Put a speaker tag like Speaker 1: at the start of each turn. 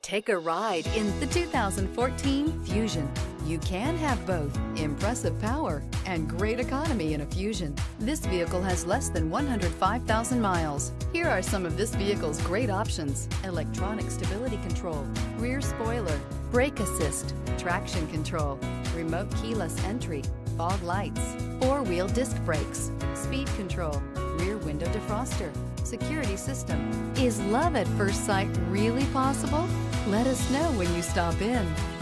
Speaker 1: Take a ride in the 2014 Fusion. You can have both impressive power and great economy in a Fusion. This vehicle has less than 105,000 miles. Here are some of this vehicle's great options: electronic stability control, rear spoiler, brake assist, traction control, remote keyless entry, fog lights, four-wheel disc brakes, speed control, rear window defroster, security system. Is love at first sight really possible? Let us know when you stop in.